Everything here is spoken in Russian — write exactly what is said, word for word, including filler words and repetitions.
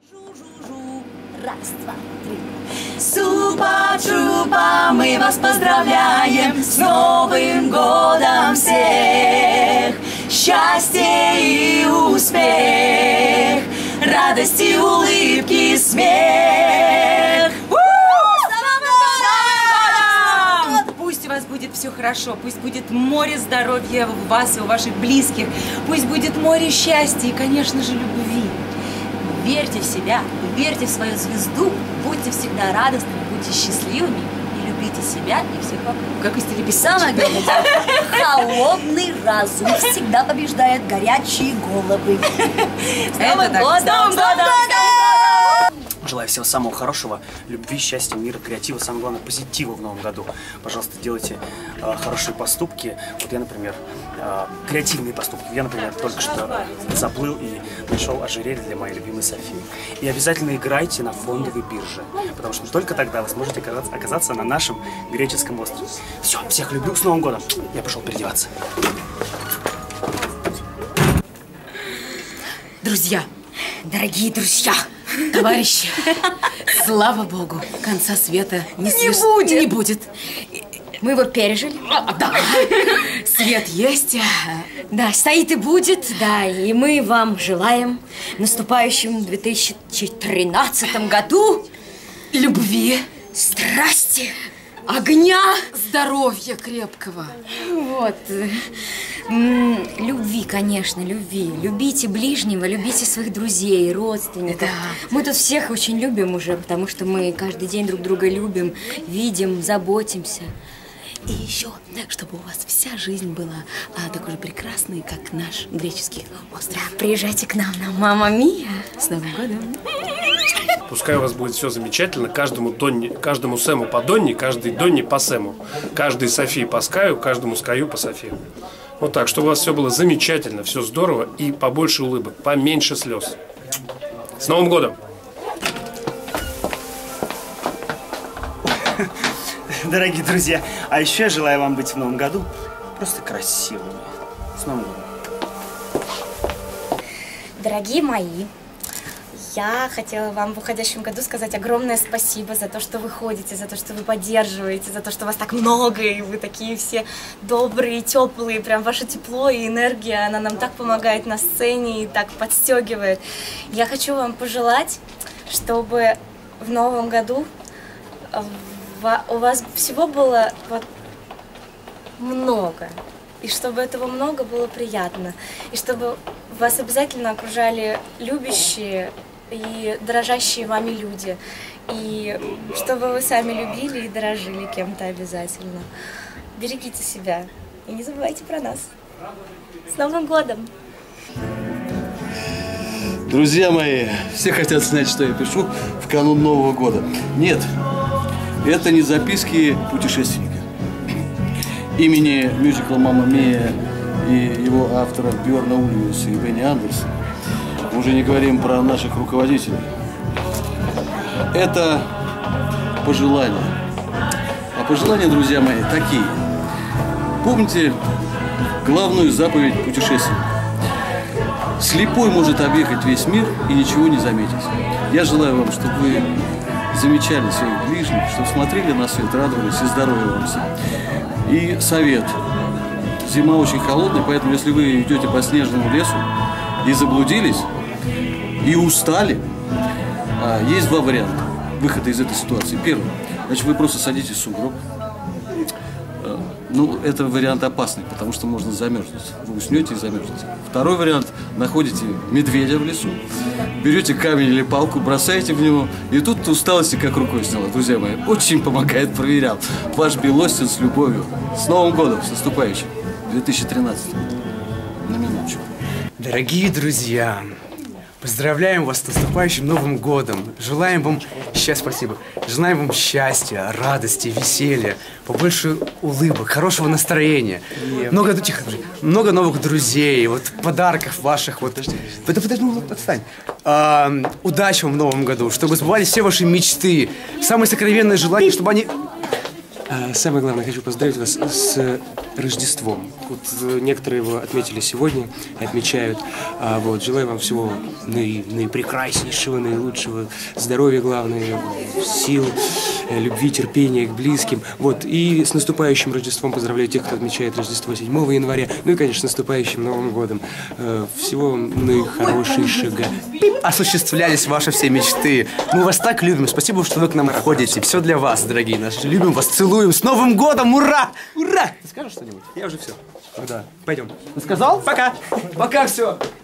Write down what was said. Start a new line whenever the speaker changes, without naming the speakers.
Жу-жу-жу. Раз, два, три. Супа-чупа, мы вас поздравляем с Новым годом всех! Счастье и успех, радости, улыбки, смех! Пусть у вас будет все хорошо, пусть будет море здоровья у вас и у ваших близких, пусть будет море счастья и, конечно же, любви. Верьте в себя, верьте в свою звезду, будьте всегда радостными, будьте счастливыми и любите себя и всех вокруг. Как в стиле писать. Самое главное, холодный разум всегда побеждает горячие головы. С Новым годом!
Желаю всего самого хорошего, любви, счастья, мира, креатива, самое главное, позитива в новом году. Пожалуйста, делайте э, хорошие поступки. Вот я, например, э, креативные поступки. Я, например, только что заплыл и нашел ожерелье для моей любимой Софии. И обязательно играйте на фондовой бирже, потому что только тогда вы сможете оказаться, оказаться на нашем греческом острове. Все, всех люблю, с Новым годом. Я пошел переодеваться.
Друзья, дорогие друзья, товарищи, слава богу, конца света не,
не,
свеж...
будет.
не будет.
Мы его пережили.
А, да. Свет есть.
Да, стоит и будет, да, и мы вам желаем в наступающем две тысячи тринадцатом году
любви,
страсти,
огня, здоровья крепкого.
Вот. Любви, конечно, любви. Любите ближнего, любите своих друзей, родственников.
Да.
Мы тут всех очень любим уже, потому что мы каждый день друг друга любим, видим, заботимся.
И еще, чтобы у вас вся жизнь была а, такой же прекрасной, как наш греческий остров.
Да, приезжайте к нам на Мамма Мия.
С Новым годом!
Пускай у вас будет все замечательно, каждому Донни, каждому Сэму по Донни, каждый Донни по Сэму, каждой Софии по Скаю, каждому Скаю по Софии. Вот так, чтобы у вас все было замечательно, все здорово и побольше улыбок, поменьше слез. С Новым годом!
Дорогие друзья, а еще я желаю вам быть в новом году просто красивыми. С Новым годом!
Дорогие мои, я хотела вам в уходящем году сказать огромное спасибо за то, что вы ходите, за то, что вы поддерживаете, за то, что вас так много, и вы такие все добрые, теплые, прям ваше тепло и энергия, она нам так помогает на сцене и так подстегивает. Я хочу вам пожелать, чтобы в новом году у вас всего было вот много, и чтобы этого много было приятно, и чтобы вас обязательно окружали любящие и дорожащие вами люди, и чтобы вы сами любили и дорожили кем-то обязательно. Берегите себя и не забывайте про нас. С Новым годом!
Друзья мои, все хотят знать, что я пишу в канун Нового года. Нет, это не записки путешественника. Имени мюзикла «Мамма Мия» и его авторов Бьорна Ульвиуса и Бенни Андерсона мы уже не говорим про наших руководителей. Это пожелания. А пожелания, друзья мои, такие. Помните главную заповедь путешественника. Слепой может объехать весь мир и ничего не заметить. Я желаю вам, чтобы вы замечали своих ближних, чтобы смотрели на свет, радовались и здоровья вам всем. И совет. Зима очень холодная, поэтому если вы идете по снежному лесу и заблудились, и устали, есть два варианта выхода из этой ситуации. Первый. Значит, вы просто садитесь в сугроб. Ну, это вариант опасный, потому что можно замерзнуть. Вы уснете и замерзнете. Второй вариант. Находите медведя в лесу, берете камень или палку, бросаете в него, и тут усталости как рукой сняло. Друзья мои, очень помогает, проверял. Ваш Белостин с любовью. С Новым годом, с наступающим. две тысячи тринадцатым. На минуточку.
Дорогие друзья, поздравляем вас с наступающим Новым годом. Желаем вам счастья, спасибо. Желаем вам счастья, радости, веселья, побольше улыбок, хорошего настроения. Нет. Много, тихо, много новых друзей, вот подарков ваших. Вот. Подожди, подожди. Подожди, ну, отстань. А, удачи вам в Новом году, чтобы сбывались все ваши мечты, самые сокровенные желания, чтобы они...
А, самое главное, хочу поздравить вас с Рождеством. Вот некоторые его отметили сегодня, отмечают. А, вот, желаю вам всего наи, наипрекраснейшего, наилучшего, здоровья, главное, сил, любви, терпения к близким. Вот, и с наступающим Рождеством поздравляю тех, кто отмечает Рождество седьмого января. Ну и, конечно, с наступающим Новым годом. Всего наихорошейшего.
Осуществлялись ваши все мечты. Мы вас так любим. Спасибо, что вы к нам ходите. Все для вас, дорогие наши. Любим вас, целуем. С Новым годом! Ура! Ура! Ты скажешь что-нибудь?
Я уже все.
Да. Пойдем. Ты сказал? Пока. Пока, все.